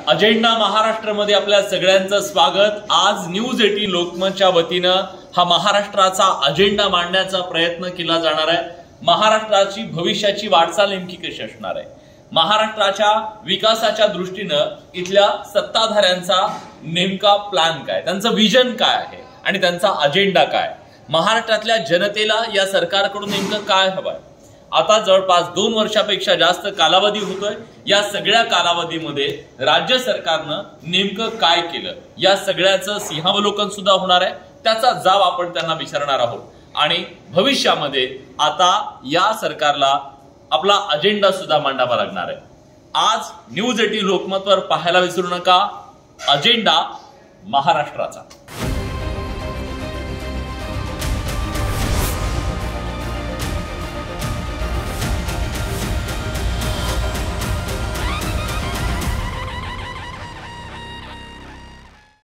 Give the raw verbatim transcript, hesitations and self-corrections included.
Agenda महाराष्ट्रामध्ये आपल्या सगळ्यांचं स्वागत। आज न्यूज एटीन लोकमतच्या वतीनं हा महाराष्ट्राचा अजेंडा मांडण्याचा प्रयत्न केला जाणार आहे। महाराष्ट्राची भविष्याची वाटचाल नेमकी कशी असणार आहे, महाराष्ट्राच्या विकासाच्या दृष्टीनं इथल्या सत्ताधाऱ्यांचा नेमका प्लॅन काय, त्यांचं विजन काय आहे आणि त्यांचा अजेंडा काय, महाराष्ट्रातल्या जनतेला या सरकारकडून नेमकं काय हवंय। आता जवळपास दोन वर्षापेक्षा जास्त कालावधी होतोय। या सगळ्या कालावधीमध्ये राज्य सरकारनं नेमकं काय केलं या सगळ्याचं सिंहावलोकन सुद्धा होणार आहे। त्याचा जाब आपण त्यांना विचारणार आहोत आणि भविष्यामध्ये आता या सरकारला आपला अजेंडा सुद्धा मांडावा लागणार आहे। आज न्यूज एटीन लोकमतवर पाहायला विसरू नका अजेंडा महाराष्ट्राचा।